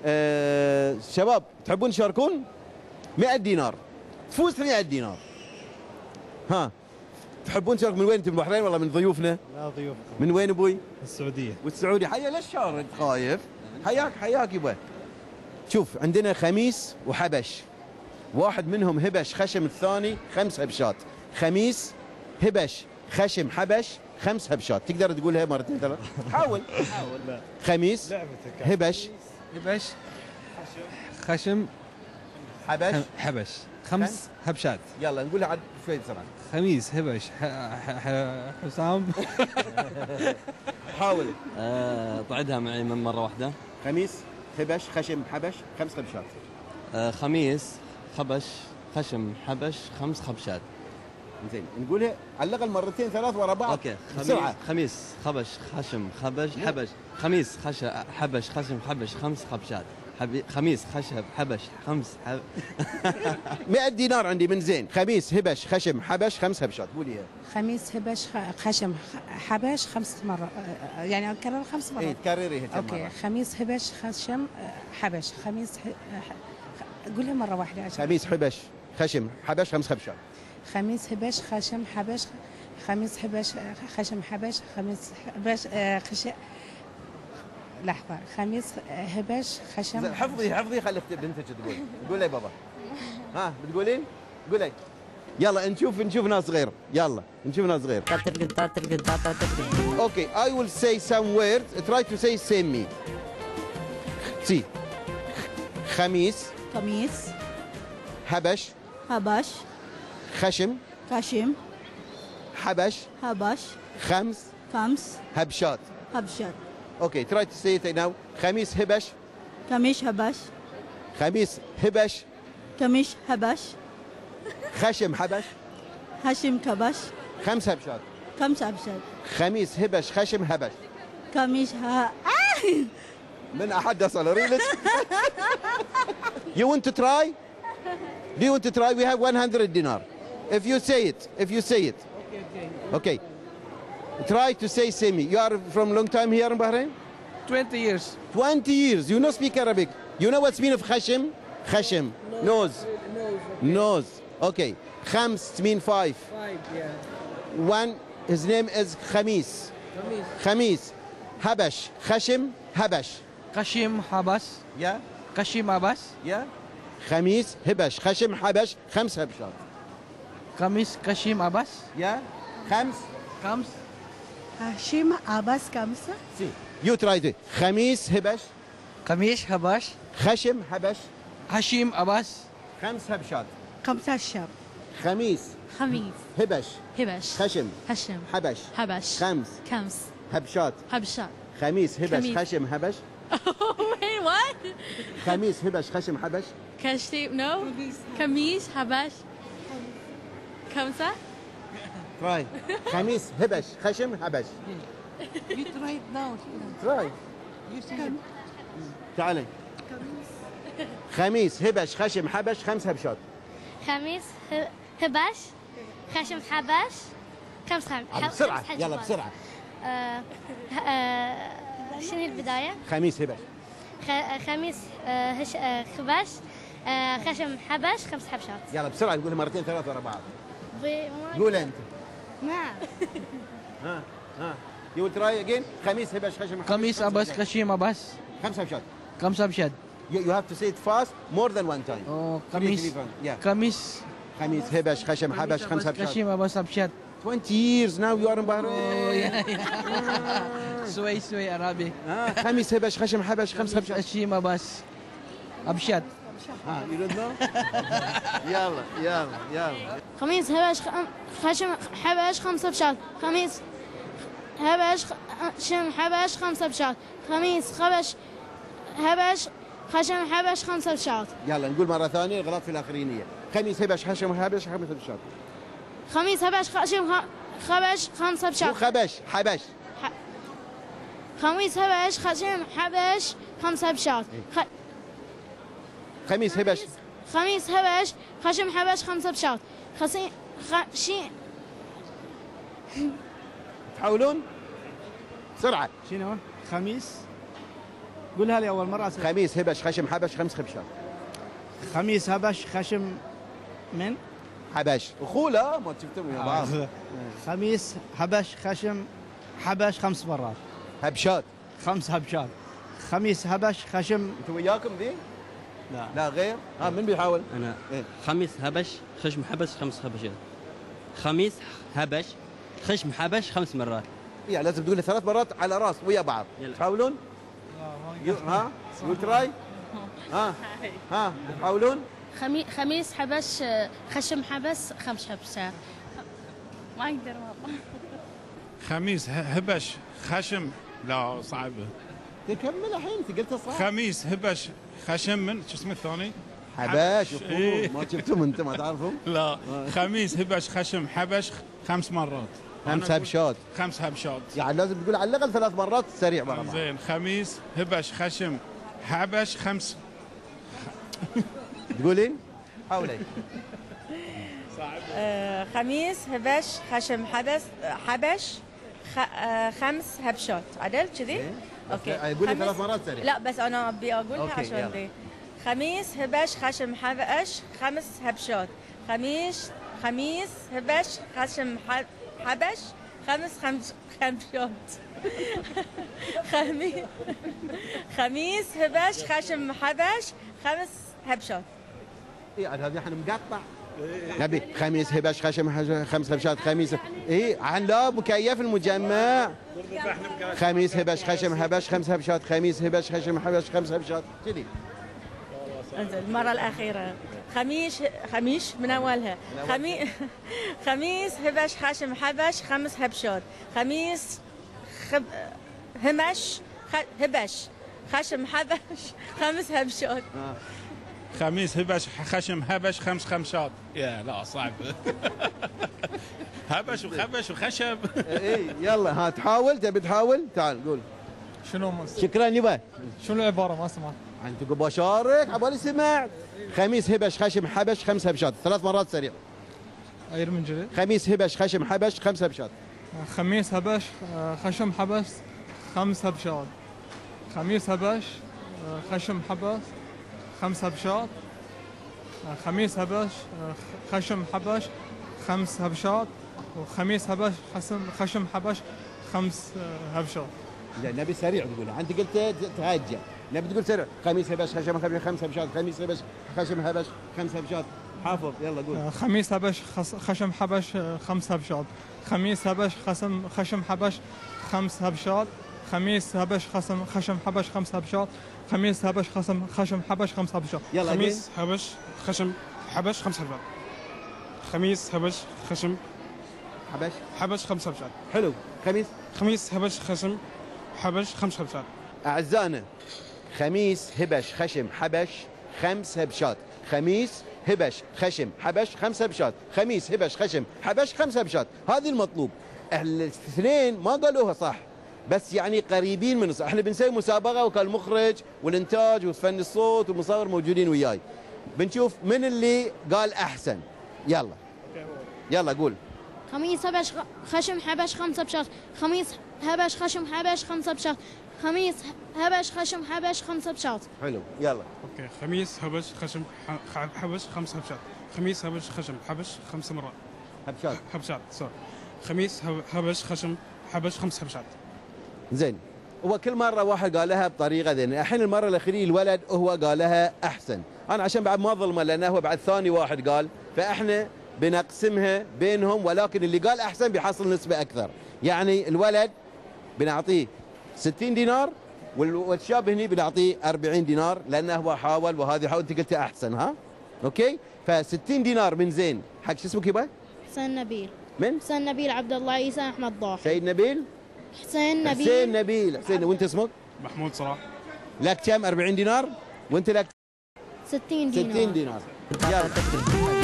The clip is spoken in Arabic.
شباب تحبون تشاركون؟ 100 دينار تفوز 100 دينار. ها تحبون تشاركون؟ من وين انتم؟ من البحرين ولا من ضيوفنا؟ لا ضيوف. من وين ابوي؟ السعودية. والسعودية. حيا ليش شارك خايف؟ حياك يبا. شوف عندنا خميس وحبش، واحد منهم هبش خشم، الثاني 5 هبشات. خميس هبش خشم حبش 5 هبشات. تقدر تقولها مرتين ثلاث؟ حاول. خميس هبش خشم حبش 5 هبشات. يلا نقولها عاد شوي بسرعة. خميس هبش حسام. حاول. طعدها معي من مرة واحدة. خميس هبش خشم حبش 5 هبشات. خميس خبش خشم حبش 5 خبشات. زين نقولها على الاقل مرتين ثلاث ورا بعض. اوكي. بسرعة. خميس خبش خشم خبش حبش. خميس حبش خشم حبش 5 خبشات. خميس خشب حبش 5 100 دينار عندي من زين. خميس هبش خشم حبش 5 هبشات. قوليها. خميس هبش خشم حبش 5 مرات، يعني اكرر 5 مرات. اي تكرريها كم اوكي مرة. خميس هبش خشم حبش. خميس قولها مرة واحدة عشان. خميس هبش خشم حبش 5 هبشات. خميس هبش خشم حبش. خميس هبش خشم حبش. خميس هبش لحظة. خميس هبش خشم. حفظي خلي بنتك تقول. قول لي بابا. ها بتقولين؟ قولي. يلا نشوف ناس غير. يلا نشوف ناس غير. اوكي I will say some words. Try to say same me. سي. خميس هبش خشم حبش 5 هبشات. اوكي try to say it now. خميس هبش خشم حبش 5 هبشات. خميس هبش خشم هبش. من أحد أصل ريلك. You want to try? Do you want to try? We have 100 dinar. If you say it. Okay. Try to say semi. You are from long time here in Bahrain? 20 years. 20 years. You know speak Arabic. You know what's mean of khashim? Khashim. Nose. Okay. Khams mean 5. 5, yeah. One, his name is Khamis. Khamis. Habash. Khashim. Habash. Kashim Habas. Yeah? Kashim Abbas. Yeah? Khamis. Habash. Khashim. Habash. 5 habshat. Kamis Kashim Abbas. Yeah? Khams. هاشم عباس 5. See. You try it. Khamis. Habash. Kamish Habash. Khashim. Habash. Hashim Abbas. 5 habshat. 5 شاب. Khamis. Habash. Khashim. Habash. 5 habshat. Khamis. Habash. Khashim. Habash. Wait, what? Khamis. Habash. Khashim. Habash. Kashim, no? Kamish, Habash. Kamsa? Try. Khamis. Habash. Khashim. Habash. You try it now. Try. You see. تعالي. خميس هبش خشم حبش 5 هبشات. خميس هبش خشم حبش 5 بسرعة يلا بسرعة. شنو البداية؟ خميس هبش. خميس خبش خشم حبش 5 حبشات. يلا بسرعة نقولها مرتين ثلاث ورا بعض. قول أنت. ما. ها. You will try again. خميس هبش خشم حبش. Kamis Abbas Kashim Abbas. 5 هبشات. 5 Habshad. You have to say it fast more than one time. Oh, Kamis. Yeah. Kamis. خميس هبش خشم حبش 5 هبشات. Kashim Abbas Habshad. 20 years now you are in Bahrain. Oh, yeah. Sway Arabic. خميس هبش خشم حبش 5 هبشات. Kashim Abbas Habshad. You don't know? يلا. خميس هبش خشم حبش 5 حبشات. خميس هبش خشم حبش 5 حبشات. خميس هبش خشم حبش 5 حبشات. يلا نقول مرة ثانية الغلط في الآخرينية. خميس هبش خشم حبش 5 هبشات. خميس هبش خشم خبش 5 حبشات. مو خبش حبش. خميس هبش خشم حبش 5 حبشات. خميس هبش خشم حبش 5 حبشات. تحاولون بسرعة. شنو؟ خميس قولها لي اول مره. خميس هبش خشم حبش 5 خبشات. خميس هبش خشم من حبش اخوله ما شفتم ويا بعض. خميس هبش خشم حبش 5 مرات. هبشات. 5 هبشات. خميس هبش خشم. انتوا وياكم ذي؟ لا لا غير. من بيحاول؟ انا إيه؟ خميس هبش خشم حبش 5 خبشات. خميس هبش خشم حبش 5 مرات. يعني لازم تقول 3 مرات على راس ويا بعض. يلا. تحاولون؟ ها؟ يو تراي؟ ها تحاولون؟ خميس حبش خشم حبس 5 حبشات. ما اقدر والله. خميس هبش خشم لا صعبه. تكمل الحين انت قلت صح. خميس هبش خشم من شو اسمه الثاني؟ حبش إيه. ما شفتم انت ما تعرفهم؟ لا خميس هبش خشم حبش 5 مرات. 5 هبشات. 5 هبشات. يعني لازم تقول على الاقل 3 مرات سريع ورا بعض. زين خميس هبش خشم حبش 5. تقولين؟ حاولي. خميس هبش خشم حبش 5 هبشات. عدل كذي؟ اوكي. قولي 3 مرات سريع. لا بس انا ابي اقولها أوكي، عشان يلا. ذي. خميس هبش خشم حبش 5 هبشات. خميس هبش خشم حبش 5 هبشات. خميس هبش خشم حبش 5 هبشات. يعني هذه احنا مقطع. نبي خميس هبش خشم 5 هبشات. خميس اي عن لا مكيف المجمع. خميس هبش خشم حبش 5 هبشات. خميس هبش خشم حبش 5 هبشات كذي. انزين المرة الأخيرة. خميش من أولها. خميس هبش خشم حبش 5 هبشات. خميس هبش خشم حبش 5 هبشات. خميس هبش خشم حبش 5 خمشات. يا لا صعب. هبش وخبش وخشب. اي يلا ها تحاول تبي تحاول تعال قول. شنو شكرا يبا. شنو العباره ما سمعت؟ انت قبل بشارك عبالي سمعت. خميس هبش خشم حبش 5 هبشات. 3 مرات سريع. غير من جديد. خميس هبش خشم حبش 5 هبشات. خميس هبش خشم حبس 5 هبشات. خميس هبش خشم حبس 5 هبشات. خميس هبش خشم حبش 5 هبشات. وخميس هبش خشم حبش 5 هبشات. لا نبي سريع تقول. انت قلت تهجى. نبي تقول سريع. خميس هبش خشم حبش 5 هبشات. خميس هبش خشم حبش 5 هبشات. حافظ يلا قول. خميس هبش خشم حبش 5 هبشات. خميس هبش خشم حبش 5 هبشات. خميس هبش خشم حبش 5 هبشات. خميس هبش خشم حبش 5 هبشات. يلا خميس هبش خشم حبش 5 هبشات. خميس هبش خشم حبش 5 هبشات. حلو. خميس هبش خشم حبش 5 هبشات. اعزائنا خميس هبش خشم حبش 5 هبشات. خميس هبش خشم حبش 5 هبشات. خميس هبش خشم حبش 5 هبشات. هذه المطلوب. الاثنين ما قالوها صح بس يعني قريبين من الصح. احنا بنسوي مسابقه وكان المخرج والانتاج وفن الصوت والمصور موجودين وياي. بنشوف من اللي قال احسن. يلا قول. خميس هبش خشم حبش 5 هبشات. خميس هبش خشم حبش 5 هبشات. خميس هبش خشم حبش 5 هبشات. حلو يلا. اوكي خميس هبش خشم حبش 5 هبشات. خميس هبش خشم حبش 5 مرات. هبشات سوري. خميس هبش خشم حبش 5 هبشات. زين. هو كل مره واحد قالها بطريقه ذي. الحين المره الاخيره الولد هو قالها احسن. انا عشان بعد ما ظلمه لانه هو بعد ثاني واحد قال فاحنا بنقسمها بينهم ولكن اللي قال احسن بيحصل نسبه اكثر. يعني الولد بنعطيه 60 دينار والشاب هني بنعطيه 40 دينار لانه هو حاول وهذه حاول. انت قلت احسن ها؟ اوكي ف60 دينار من زين حق شو اسمك يبا؟ حسين نبيل. من؟ حسين نبيل عبد الله عيسى احمد ضاحي. سيد نبيل؟ حسين نبيل. حسين وانت اسمك؟ محمود صلاح. لك كم 40 دينار؟ وانت لك 60 دينار. 60 دينار. يلا